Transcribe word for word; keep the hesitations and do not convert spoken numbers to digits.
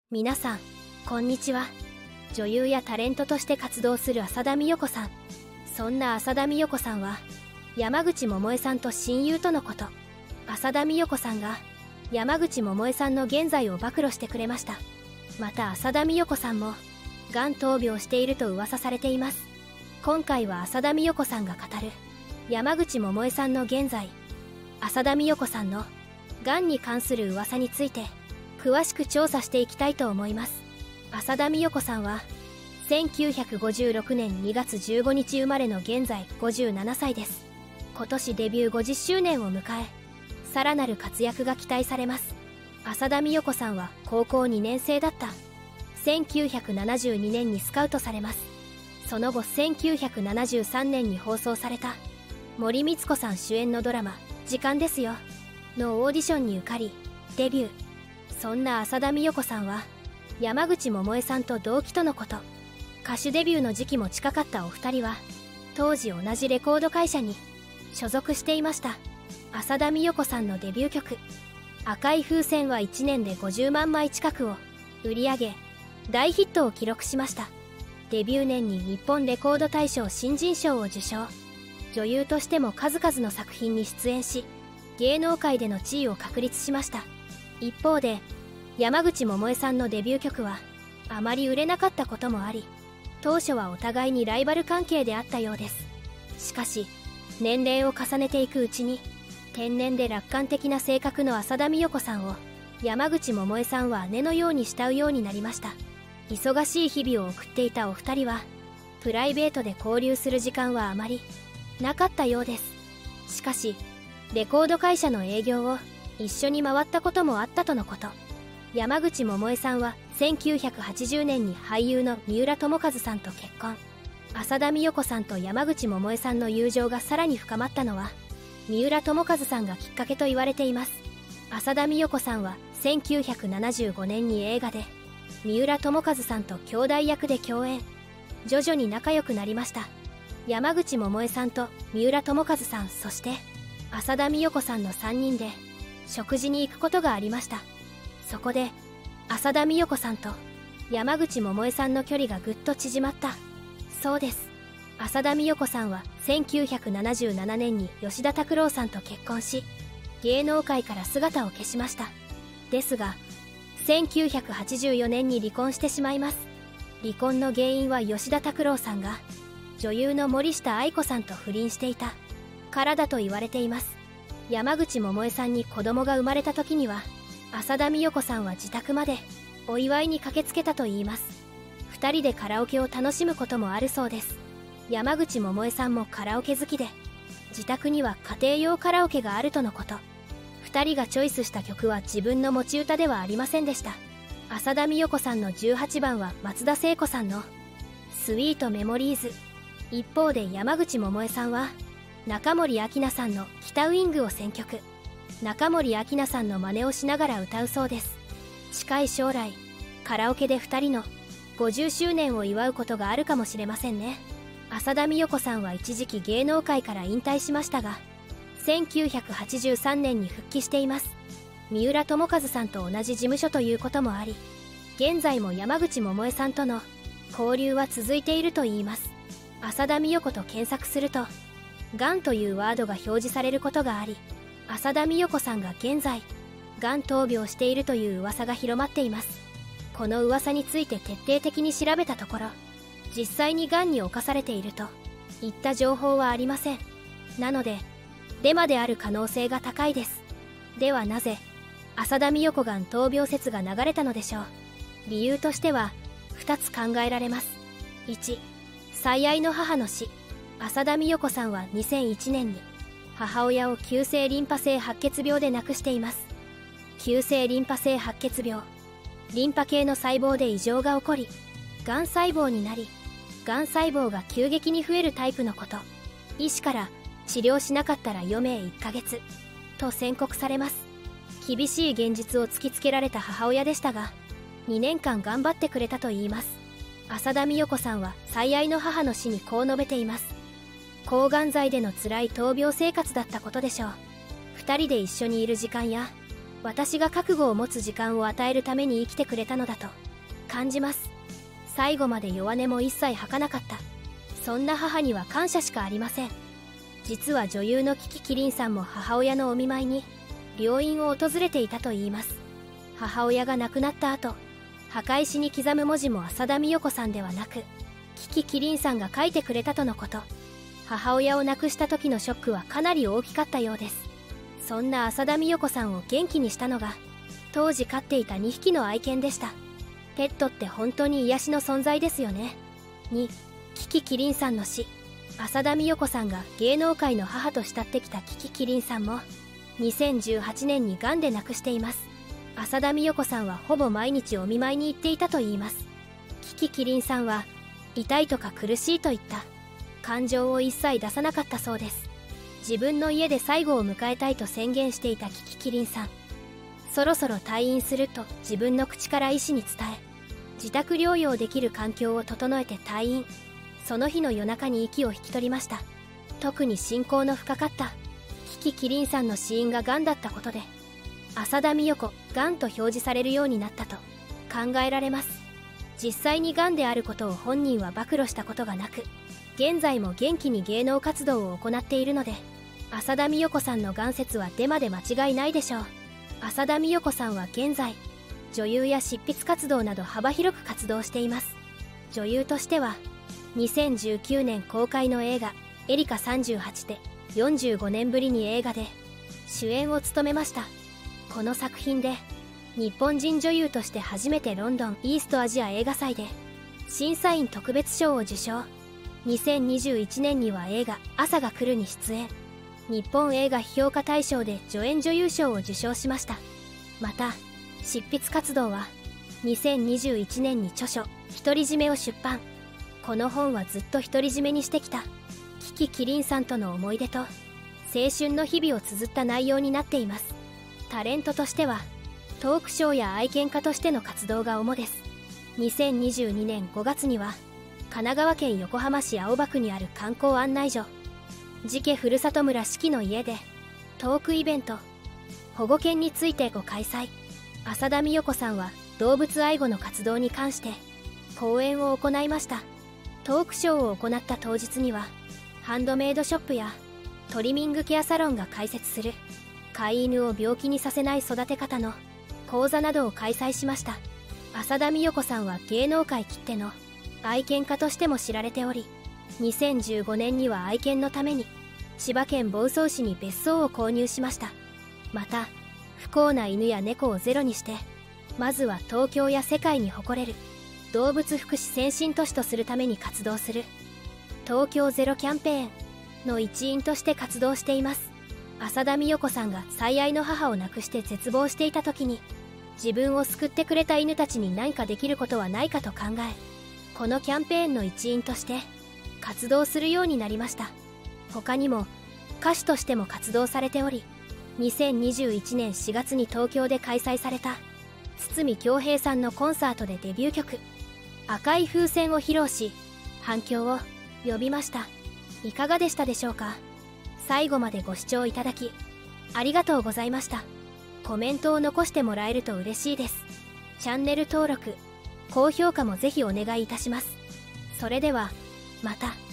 皆さんこんにちは。女優やタレントとして活動する浅田美代子さん。そんな浅田美代子さんは山口百恵さんと親友とのこと。浅田美代子さんが山口百恵さんの現在を暴露してくれました。また浅田美代子さんもがん闘病していると噂されています。今回は浅田美代子さんが語る山口百恵さんの現在、浅田美代子さんのがんに関する噂について詳しく調査していきたいと思います。浅田美代子さんはせんきゅうひゃくごじゅうろくねんにがつじゅうごにち生まれの現在ごじゅうななさいです。今年デビューごじゅっしゅうねんを迎え、さらなる活躍が期待されます。浅田美代子さんは高校にねんせいだったせんきゅうひゃくななじゅうにねんにスカウトされます。その後せんきゅうひゃくななじゅうさんねんに放送された森光子さん主演のドラマ「時間ですよ」のオーディションに受かりデビュー。そんな浅田美代子さんは山口百恵さんと同期とのこと。歌手デビューの時期も近かったお二人は当時同じレコード会社に所属していました。浅田美代子さんのデビュー曲「赤い風船」はいちねんでごじゅうまんまい近くを売り上げ大ヒットを記録しました。デビュー年に日本レコード大賞新人賞を受賞。女優としても数々の作品に出演し芸能界での地位を確立しました。一方で山口百恵さんのデビュー曲はあまり売れなかったこともあり、当初はお互いにライバル関係であったようです。しかし年齢を重ねていくうちに天然で楽観的な性格の浅田美代子さんを山口百恵さんは姉のように慕うようになりました。忙しい日々を送っていたお二人はプライベートで交流する時間はあまりなかったようです。しかしレコード会社の営業を一緒に回ったこともあったとのこと。山口百恵さんはせんきゅうひゃくはちじゅうねんに俳優の三浦友和さんと結婚。浅田美代子さんと山口百恵さんの友情がさらに深まったのは三浦友和さんがきっかけと言われています。浅田美代子さんはせんきゅうひゃくななじゅうごねんに映画で三浦友和さんと兄弟役で共演。徐々に仲良くなりました。山口百恵さんと三浦友和さん、そして浅田美代子さんのさんにんで食事に行くことがありました。そこで浅田美代子さんと山口百恵さんの距離がぐっと縮まった。そうです、浅田美代子さんはせんきゅうひゃくななじゅうななねんに吉田拓郎さんと結婚し芸能界から姿を消しました。ですがせんきゅうひゃくはちじゅうよねんに離婚してしまいます。離婚の原因は吉田拓郎さんが女優の森下愛子さんと不倫していたからだと言われています。山口百恵さんに子供が生まれた時には浅田美代子さんは自宅までお祝いに駆けつけたといいます。二人でカラオケを楽しむこともあるそうです。山口百恵さんもカラオケ好きで自宅には家庭用カラオケがあるとのこと。二人がチョイスした曲は自分の持ち歌ではありませんでした。浅田美代子さんのじゅうはちばんは松田聖子さんのスイートメモリーズ。一方で山口百恵さんは中森明菜さんの北ウイングを選曲。中森明菜さんの真似をしながら歌うそうです。近い将来カラオケでふたりのごじゅっしゅうねんを祝うことがあるかもしれませんね。浅田美代子さんは一時期芸能界から引退しましたがせんきゅうひゃくはちじゅうさんねんに復帰しています。三浦友和さんと同じ事務所ということもあり現在も山口百恵さんとの交流は続いているといいます。浅田美代子と検索するとがんというワードが表示されることがあり浅田美代子さんが現在がん闘病しているという噂が広まっています。この噂について徹底的に調べたところ実際にがんに侵されているといった情報はありません。なのでデマである可能性が高いです。ではなぜ浅田美代子がん闘病説が流れたのでしょう。理由としてはふたつ考えられます。いち、最愛の母の死。浅田美代子さんはにせんいちねんに母親を急性リンパ性白血病で亡くしています。急性リンパ性白血病、リンパ系の細胞で異常が起こりがん細胞になりがん細胞が急激に増えるタイプのこと。医師から治療しなかったら余命いっかげつと宣告されます。厳しい現実を突きつけられた母親でしたがにねんかん頑張ってくれたといいます。浅田美代子さんは最愛の母の死にこう述べています。抗がん剤での辛い闘病生活だったことでしょう。二人で一緒にいる時間や私が覚悟を持つ時間を与えるために生きてくれたのだと感じます。最後まで弱音も一切吐かなかった。そんな母には感謝しかありません。実は女優のキキキリンさんも母親のお見舞いに病院を訪れていたといいます。母親が亡くなった後、墓石に刻む文字も浅田美代子さんではなくキキキリンさんが書いてくれたとのこと。母親を亡くした時のショックはかなり大きかったようです。そんな浅田美代子さんを元気にしたのが当時飼っていたにひきの愛犬でした。ペットって本当に癒しの存在ですよね。にキキキリンさんの死。浅田美代子さんが芸能界の母と慕ってきたキキキリンさんもにせんじゅうはちねんにがんで亡くしています。浅田美代子さんはほぼ毎日お見舞いに行っていたといいます。キキキリンさんは痛いとか苦しいといった感情を一切出さなかったそうです。自分の家で最後を迎えたいと宣言していたキキキリンさん。そろそろ退院すると自分の口から医師に伝え、自宅療養できる環境を整えて退院。その日の夜中に息を引き取りました。特に親交の深かったキキキリンさんの死因ががんだったことで浅田美代子がんと表示されるようになったと考えられます。実際にがんであることを本人は暴露したことがなく、現在も元気に芸能活動を行っているので浅田美代子さんのがん説はデマで間違いないでしょう。浅田美代子さんは現在女優や執筆活動など幅広く活動しています。女優としてはにせんじゅうきゅうねん公開の映画「エリカさんじゅうはち」でよんじゅうごねんぶりに映画で主演を務めました。この作品で日本人女優として初めてロンドンイーストアジア映画祭で審査員特別賞を受賞。にせんにじゅういちねんには映画「朝が来る」に出演。日本映画批評家大賞で助演女優賞を受賞しました。また執筆活動はにせんにじゅういちねんに著書「独り占め」を出版。この本はずっと独り占めにしてきたキキキリンさんとの思い出と青春の日々を綴った内容になっています。タレントとしてはトークショーや愛犬家としての活動が主です。にせんにじゅうにねんごがつには神奈川県横浜市青葉区にある観光案内所寺家ふるさと村四季の家でトークイベント保護犬についてご開催。浅田美代子さんは動物愛護の活動に関して講演を行いました。トークショーを行った当日にはハンドメイドショップやトリミングケアサロンが開設する飼い犬を病気にさせない育て方の講座などを開催しました。浅田美代子さんは芸能界きっての愛犬家としても知られており、にせんじゅうごねんには愛犬のために千葉県房総市に別荘を購入しました。また不幸な犬や猫をゼロにしてまずは東京や世界に誇れる動物福祉先進都市とするために活動する東京ゼロキャンペーンの一員として活動しています。浅田美代子さんが最愛の母を亡くして絶望していた時に自分を救ってくれた犬たちに何かできることはないかと考え、このキャンペーンの一員として活動するようになりました。他にも歌手としても活動されており、にせんにじゅういちねんしがつに東京で開催された筒美京平さんのコンサートでデビュー曲「赤い風船」を披露し反響を呼びました。いかがでしたでしょうか。最後までご視聴いただきありがとうございました。コメントを残してもらえると嬉しいです。チャンネル登録高評価もぜひお願いいたします。それではまた。